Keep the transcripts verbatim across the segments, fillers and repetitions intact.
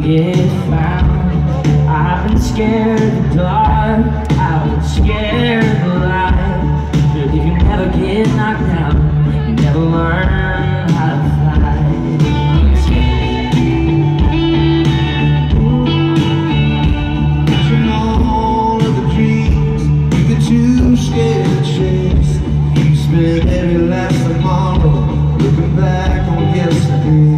get found. I've been scared of the dark, I've been scared of the light. But if you never get knocked down, you never learn how to fly. Catching all of the dreams you get too scared to chase. You spend every last tomorrow looking back on yesterday.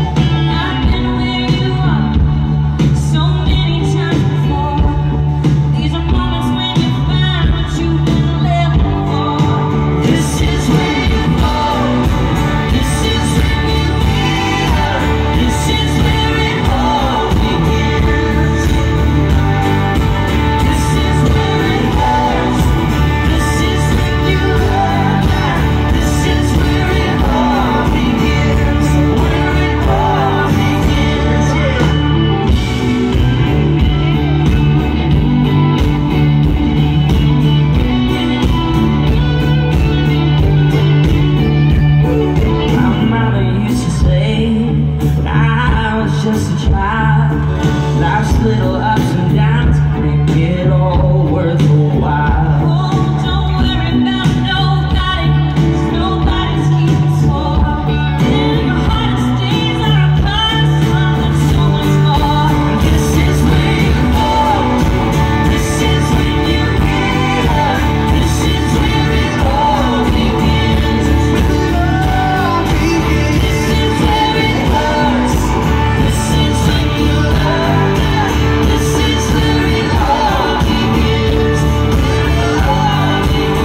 Just a child, life's little ups and downs make it all worth a while. Oh, don't worry about nobody, 'cause nobody's keeping score. And your hardest days are a part of something so much more. This is where you go, this is when you get up, this is where it all begins. This is where it hurts. This is when you learn that. This is where it all begins. Where it all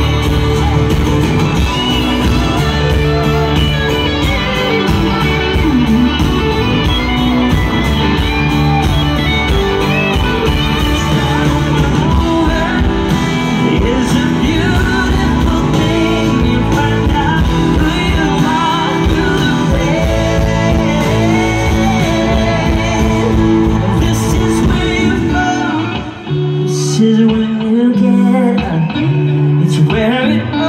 It's a beautiful thing, you find out who you are through the pain. This is where you go, this is when you get up, it's where it